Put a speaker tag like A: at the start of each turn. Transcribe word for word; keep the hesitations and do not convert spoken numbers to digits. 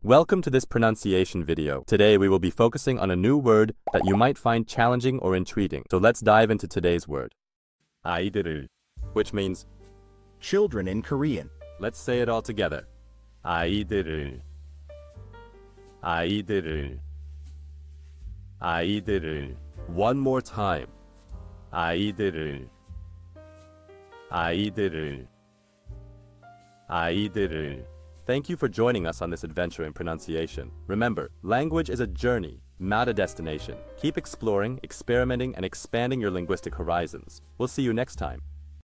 A: Welcome to this pronunciation video. Today we will be focusing on a new word that you might find challenging or intriguing. So let's dive into today's word. 아이들을, which means
B: children in Korean.
A: Let's say it all together. 아이들을, 아이들을, 아이들을. One more time. 아이들을, 아이들을, 아이들을. Thank you for joining us on this adventure in pronunciation. Remember, language is a journey, not a destination. Keep exploring, experimenting, and expanding your linguistic horizons. We'll see you next time.